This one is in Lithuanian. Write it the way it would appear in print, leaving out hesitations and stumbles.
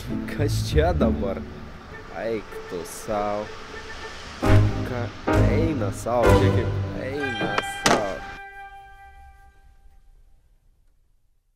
Kas čia dabar? Eik tu sau. Ką eina sau, kiek